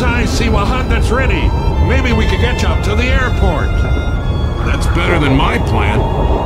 I see a hut that's ready. Maybe we could get you up to the airport. That's better than my plan.